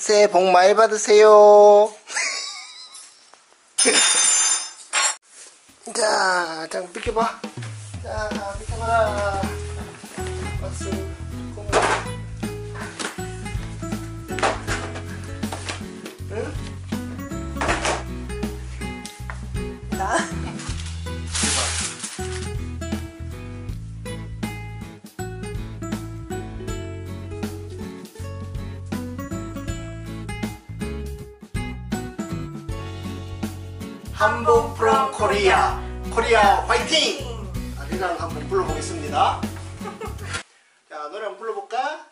새해 복 많이 받으세요. 자, 자, 비켜봐. 자, 비켜봐라. 박수. 응? 나? 한복 from 코리아. 코리아 화이팅! 아리랑 한번 불러보겠습니다. 자, 노래 한번 불러볼까?